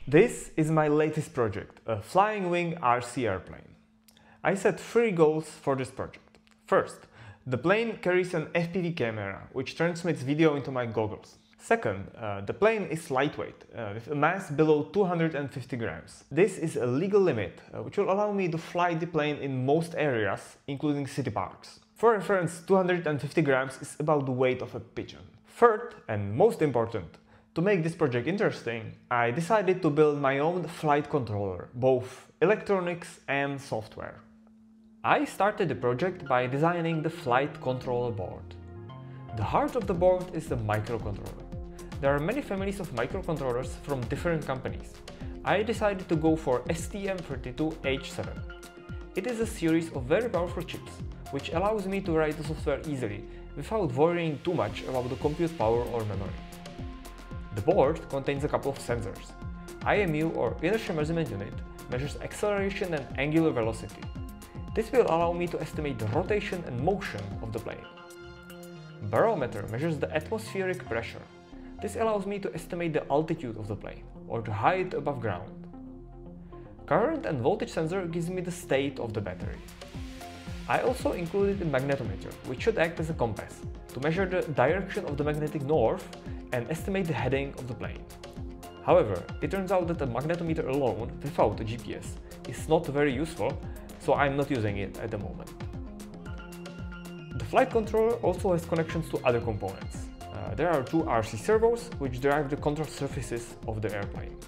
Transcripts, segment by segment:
This is my latest project, a flying wing RC airplane. I set 3 goals for this project. First, the plane carries an FPV camera, which transmits video into my goggles. Second, the plane is lightweight, with a mass below 250 grams. This is a legal limit, which will allow me to fly the plane in most areas, including city parks. For reference, 250 grams is about the weight of a pigeon. Third, and most important, to make this project interesting, I decided to build my own flight controller, both electronics and software. I started the project by designing the flight controller board. The heart of the board is the microcontroller. There are many families of microcontrollers from different companies. I decided to go for STM32H7. It is a series of very powerful chips, which allows me to write the software easily without worrying too much about the compute power or memory. The board contains a couple of sensors. IMU or inertial measurement unit measures acceleration and angular velocity. This will allow me to estimate the rotation and motion of the plane. Barometer measures the atmospheric pressure. This allows me to estimate the altitude of the plane or the height above ground. Current and voltage sensor gives me the state of the battery. I also included a magnetometer, which should act as a compass to measure the direction of the magnetic north and estimate the heading of the plane. However, it turns out that a magnetometer alone, without a GPS, is not very useful, so I'm not using it at the moment. The flight controller also has connections to other components. There are 2 RC servos, which drive the control surfaces of the airplane.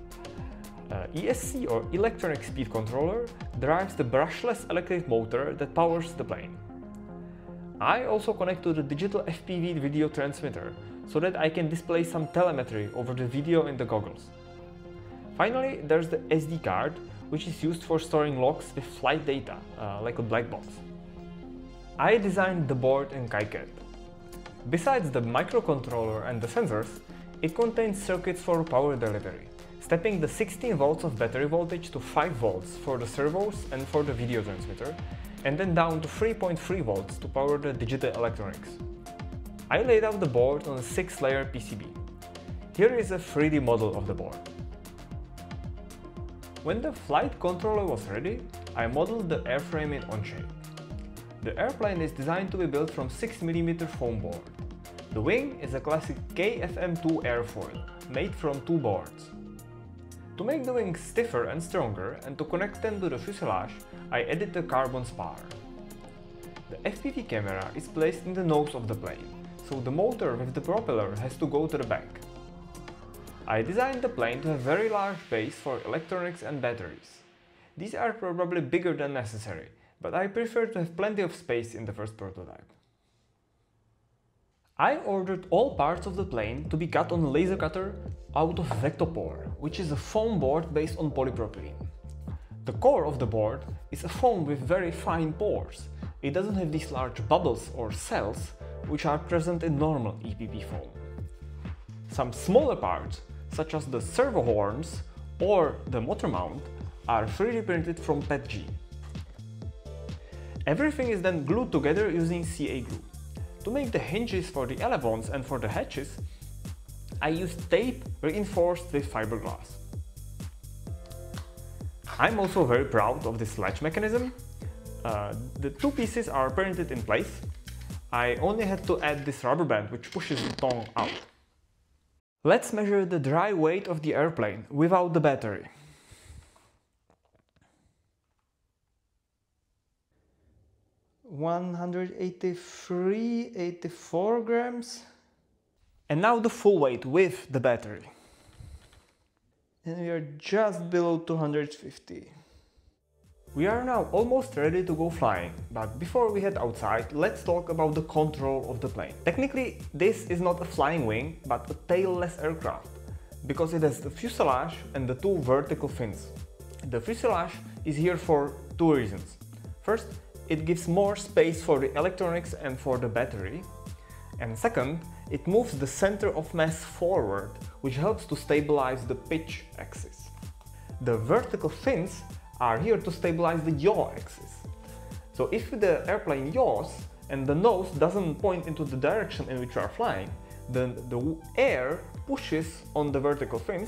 ESC or electronic speed controller drives the brushless electric motor that powers the plane. I also connect to the digital FPV video transmitter so that I can display some telemetry over the video in the goggles. Finally, there's the SD card, which is used for storing logs with flight data, like a black box. I designed the board in Kicad. Besides the microcontroller and the sensors, it contains circuits for power delivery, stepping the 16 volts of battery voltage to 5 volts for the servos and for the video transmitter, and then down to 3.3 volts to power the digital electronics. I laid out the board on a 6-layer PCB. Here is a 3D model of the board. When the flight controller was ready, I modeled the airframe in Onshape. The airplane is designed to be built from 6mm foam board. The wing is a classic KFM2 airfoil, made from 2 boards. To make the wings stiffer and stronger and to connect them to the fuselage, I added a carbon spar. The FPV camera is placed in the nose of the plane, so the motor with the propeller has to go to the back. I designed the plane to have very large base for electronics and batteries. These are probably bigger than necessary, but I prefer to have plenty of space in the first prototype. I ordered all parts of the plane to be cut on a laser cutter out of Vectopor, which is a foam board based on polypropylene. The core of the board is a foam with very fine pores. It doesn't have these large bubbles or cells which are present in normal EPP foam. Some smaller parts, such as the servo horns or the motor mount, are 3D printed from PETG. Everything is then glued together using CA glue. To make the hinges for the elevons and for the hatches, I used tape reinforced with fiberglass. I'm also very proud of this latch mechanism. The 2 pieces are printed in place. I only had to add this rubber band which pushes the tongue out. Let's measure the dry weight of the airplane without the battery. 183–84 grams. And now the full weight with the battery. And we are just below 250. We are now almost ready to go flying, but before we head outside, let's talk about the control of the plane. Technically, this is not a flying wing, but a tailless aircraft, because it has the fuselage and the 2 vertical fins. The fuselage is here for 2 reasons. First, it gives more space for the electronics and for the battery. And second, it moves the center of mass forward, which helps to stabilize the pitch axis. The vertical fins are here to stabilize the yaw axis. So if the airplane yaws and the nose doesn't point into the direction in which you are flying, then the air pushes on the vertical fins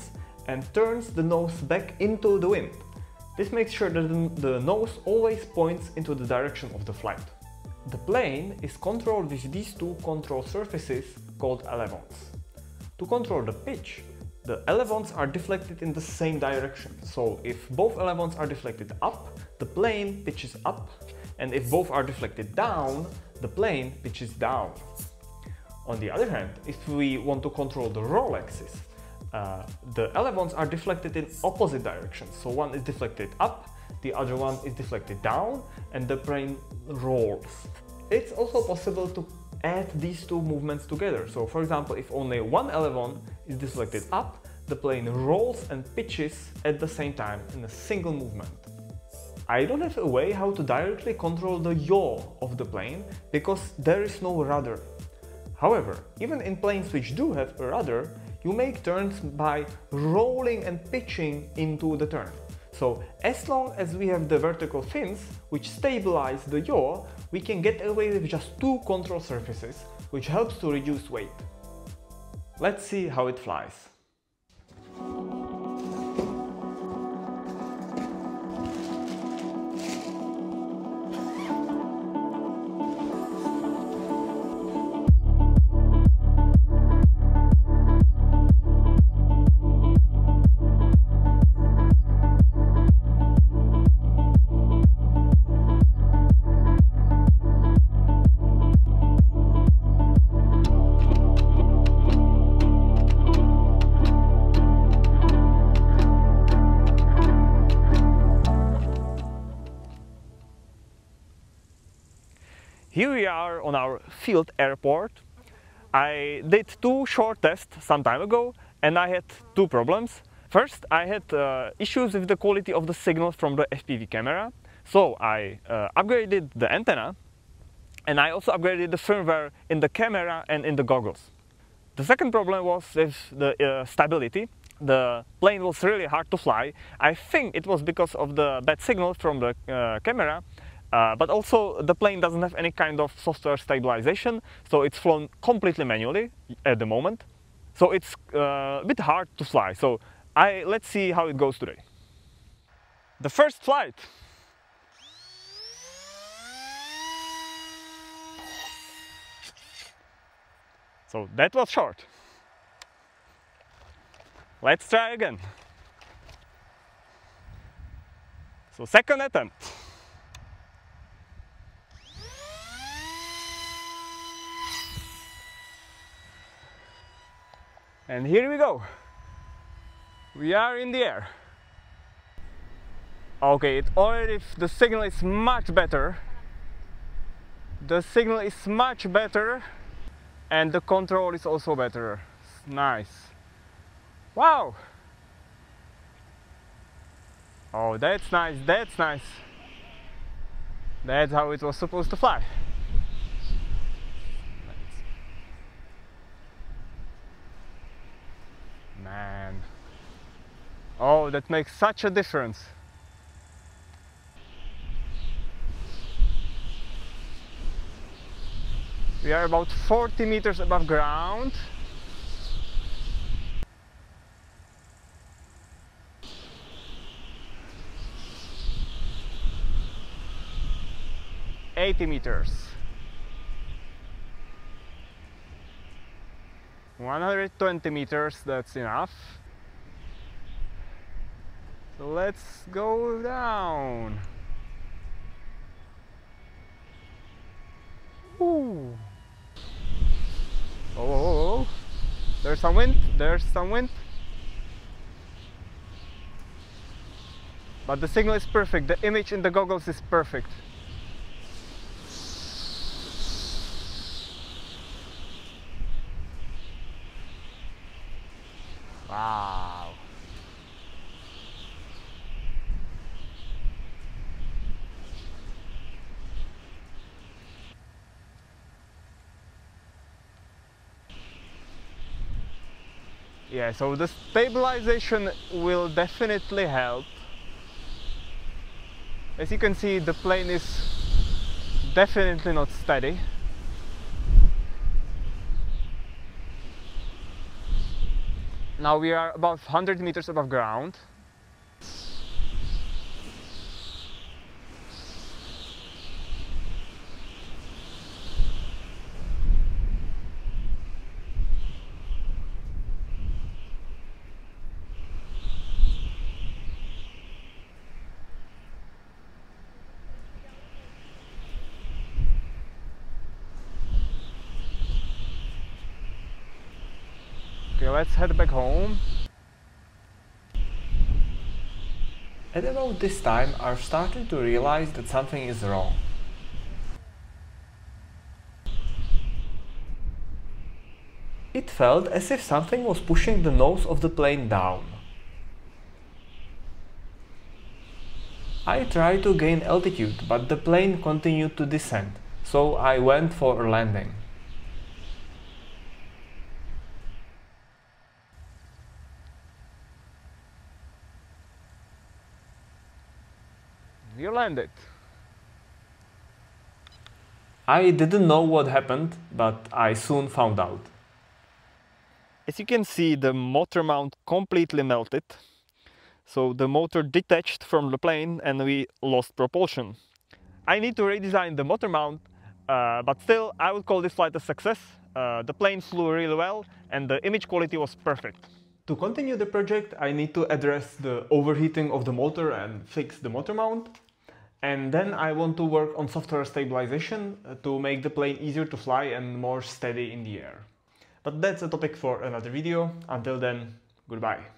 and turns the nose back into the wind. This makes sure that the nose always points into the direction of the flight. The plane is controlled with these two control surfaces called elevons. To control the pitch, the elevons are deflected in the same direction. So if both elevons are deflected up, the plane pitches up, and if both are deflected down, the plane pitches down. On the other hand, if we want to control the roll axis, the elevons are deflected in opposite directions. So one is deflected up, the other one is deflected down, and the plane rolls. It's also possible to add these two movements together. So for example, if only one elevon is deflected up, the plane rolls and pitches at the same time in a single movement. I don't have a way how to directly control the yaw of the plane because there is no rudder. However, even in planes which do have a rudder, you make turns by rolling and pitching into the turn. So as long as we have the vertical fins which stabilize the yaw, we can get away with just two control surfaces, which helps to reduce weight. Let's see how it flies. Here we are on our field airport. I did two short tests some time ago and I had two problems. First, I had issues with the quality of the signal from the FPV camera. So I upgraded the antenna and I also upgraded the firmware in the camera and in the goggles. The second problem was with the stability. The plane was really hard to fly. I think it was because of the bad signal from the camera. But also the plane doesn't have any kind of software stabilization, so it's flown completely manually at the moment. So it's a bit hard to fly. So let's see how it goes today. The first flight. So that was short. Let's try again. So second attempt. And here we go. We are in the air. Okay, the signal is much better. The signal is much better and the control is also better. Nice. Wow. Oh, that's nice, that's nice. That's how it was supposed to fly. Man. Oh, that makes such a difference. We are about 40 meters above ground. $80 120 meters, that's enough. So let's go down. Ooh. Oh, there's some wind, there's some wind. But the signal is perfect, the image in the goggles is perfect. Wow. Yeah, so the stabilization will definitely help. As you can see, the plane is definitely not steady. Now we are about 100 meters above ground. Okay, let's head back home. At about this time, I'm starting to realize that something is wrong. It felt as if something was pushing the nose of the plane down. I tried to gain altitude, but the plane continued to descend, so I went for a landing. We landed. I didn't know what happened, but I soon found out. As you can see, the motor mount completely melted. So the motor detached from the plane and we lost propulsion. I need to redesign the motor mount, but still I would call this flight a success. The plane flew really well and the image quality was perfect. To continue the project, I need to address the overheating of the motor and fix the motor mount. And then I want to work on software stabilization to make the plane easier to fly and more steady in the air. But that's a topic for another video. Until then, goodbye.